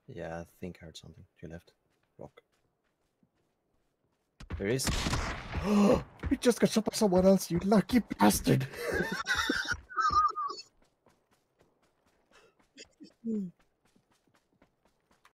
Yeah, I think I heard something to your left. Rock. There is. You just got shot by someone else, you lucky bastard!